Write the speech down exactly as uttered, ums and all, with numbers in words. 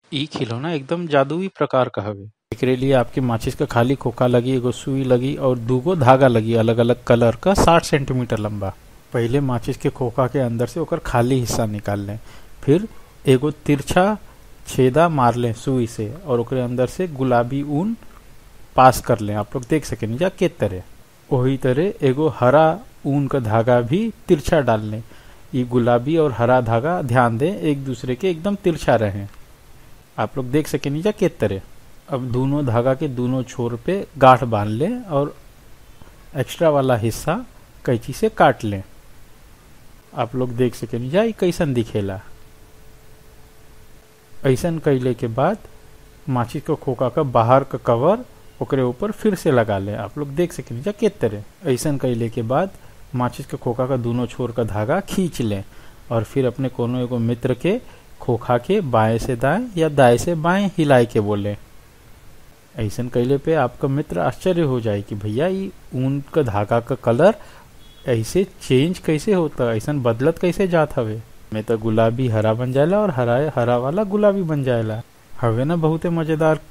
ई खिलौना एकदम जादुई प्रकार का हवे। एकरे लिए आपके माचिस का खाली खोखा लगी, एगो सुई लगी और दूगो धागा लगी अलग अलग कलर का साठ सेंटीमीटर लंबा। पहले माचिस के खोखा के अंदर से ओकर खाली हिस्सा निकाल लें, फिर एगो तिरछा छेदा मार लें सुई से और ओकरे अंदर से गुलाबी ऊन पास कर लें। आप लोग देख सकें जा के तरह वही तरह एगो हरा ऊन का धागा भी तिरछा डाल लें। ये गुलाबी और हरा धागा ध्यान दें एक दूसरे के एकदम तिरछा रहें। आप लोग देख सके नीचा के तरह। अब दोनों धागा के दोनों छोर पे गांठ बांध लें और एक्स्ट्रा वाला हिस्सा कैंची से काट लें। आप लोग देख सके नीचा ये कैसन दिखेला। ऐसन कैले के बाद माचिस का खोखा का बाहर का कवर ओकरे ऊपर फिर से लगा लें। आप लोग देख सके नीचा के तरह। ऐसन कैले के बाद माचिस के खोखा का दोनों छोर का धागा खींच लें और फिर अपने कोनो एगो मित्र के खोखा के बाएं से दाएं या दाएं से बाएं हिलाए के बोले। ऐसन कैले पे आपका मित्र आश्चर्य हो जाए कि भैया ये ऊन का धागा का कलर ऐसे चेंज कैसे होता, ऐसन बदलत कैसे जात हवे। में तो गुलाबी हरा बन जाएला और हरा हरा वाला गुलाबी बन जाएला। हवे ना बहुते मजेदार